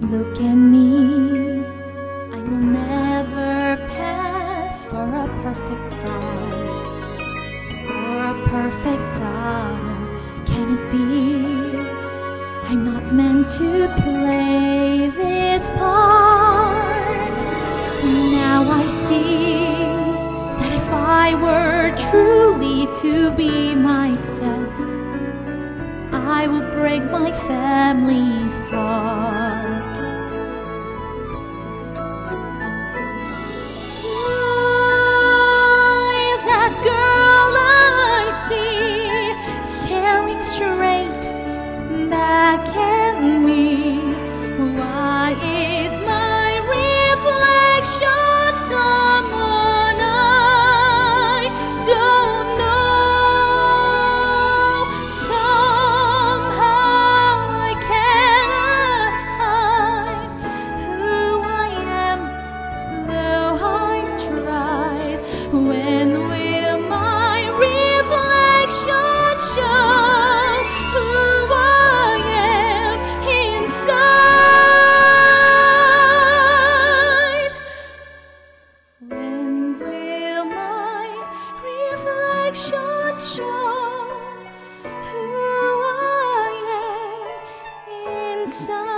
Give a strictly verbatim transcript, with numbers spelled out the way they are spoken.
Look at me, I will never pass for a perfect bride or a perfect daughter. Can it be? I'm not meant to play this part. Now I see that if I were truly to be myself, I will break my family's heart. Who is that girl I see staring straight back at me? Why is my reflection someone I don't know? Somehow I cannot hide who I am, though I've tried. When will my reflection show who I am inside? When will my reflection show who I am inside?